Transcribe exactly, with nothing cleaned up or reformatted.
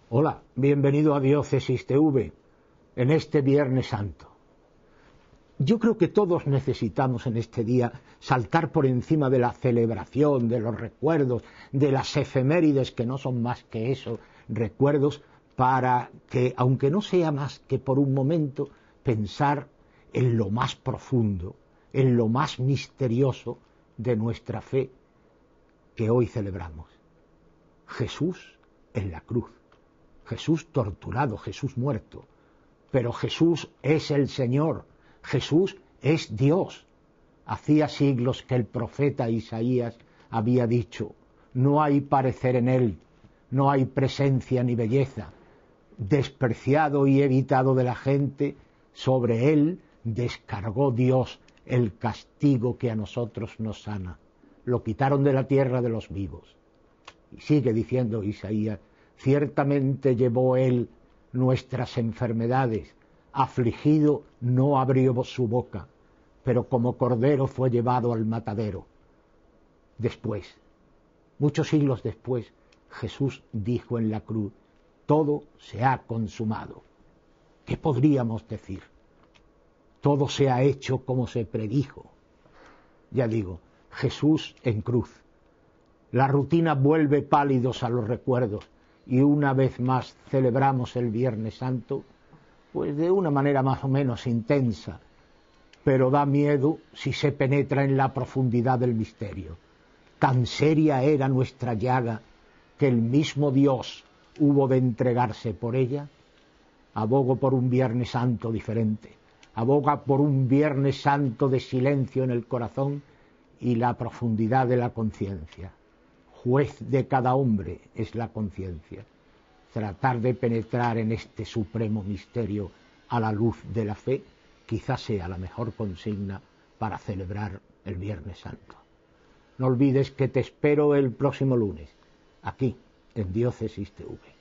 Hola, bienvenido a Diócesis T V en este Viernes Santo. Yo creo que todos necesitamos en este día saltar por encima de la celebración, de los recuerdos, de las efemérides que no son más que eso, recuerdos, para que, aunque no sea más que por un momento, pensar en lo más profundo, en lo más misterioso de nuestra fe que hoy celebramos. Jesús en la cruz. Jesús torturado, Jesús muerto, pero Jesús es el Señor, Jesús es Dios. Hacía siglos que el profeta Isaías había dicho, no hay parecer en él, no hay presencia ni belleza, despreciado y evitado de la gente, sobre él descargó Dios el castigo que a nosotros nos sana, lo quitaron de la tierra de los vivos. Y sigue diciendo Isaías, ciertamente llevó él nuestras enfermedades, afligido no abrió su boca, pero como cordero fue llevado al matadero. Después, muchos siglos después, Jesús dijo en la cruz, todo se ha consumado. ¿Qué podríamos decir? Todo se ha hecho como se predijo. Ya digo, Jesús en cruz. La rutina vuelve pálidos a los recuerdos y una vez más celebramos el Viernes Santo, pues de una manera más o menos intensa, pero da miedo si se penetra en la profundidad del misterio. Tan seria era nuestra llaga que el mismo Dios hubo de entregarse por ella. Abogo por un Viernes Santo diferente, aboga por un Viernes Santo de silencio en el corazón y la profundidad de la conciencia. Juez de cada hombre es la conciencia. Tratar de penetrar en este supremo misterio a la luz de la fe quizás sea la mejor consigna para celebrar el Viernes Santo. No olvides que te espero el próximo lunes, aquí en Diócesis T V.